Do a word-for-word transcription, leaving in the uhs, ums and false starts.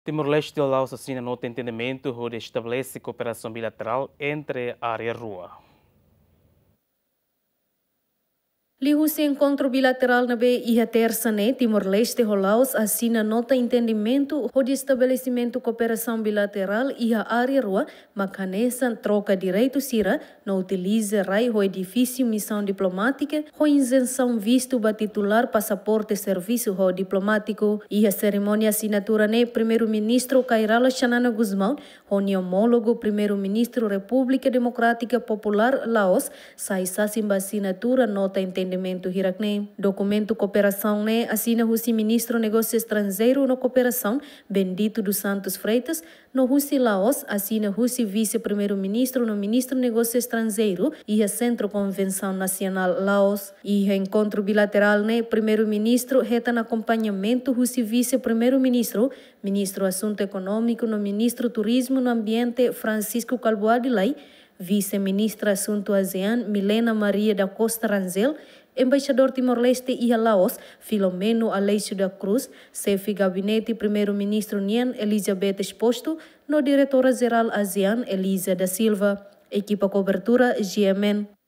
Timor-Leste e Laos assinam outro entendimento onde estabelece cooperação bilateral entre a área rua. Liu se encontro bilateral na B I a terça né, Timor-Leste e Laos assina nota entendimento de estabelecimento cooperação bilateral e a área rua, macanesa troca direito sira, não utiliza rai o edifício missão diplomática, com isenção visto ba titular passaporte serviço ho diplomático e a cerimônia assinatura né, primeiro-ministro Kairala Xanana Guzmão, o homólogo primeiro-ministro República Democrática Popular Laos, sai simba assinatura nota entendimento Hirakne. Documento cooperação né assina o ministro Negócio Estrangeiro no cooperação Bendito dos Santos Freitas, no Rússia Laos assina o vice-primeiro-ministro no ministro Negócio Estrangeiro e a Centro Convenção Nacional Laos e encontro bilateral né primeiro-ministro reta no acompanhamento o vice-primeiro-ministro ministro Assunto Econômico no ministro Turismo no Ambiente Francisco Calboadilai, vice-ministra Assunto ASEAN Milena Maria da Costa Rangel, embaixador Timor-Leste e Laos Filomeno Aleixo da Cruz, chefe gabinete primeiro-ministro Nian Elizabeth Exposto, no diretora-geral ASEAN Elisa da Silva, equipa cobertura G M N.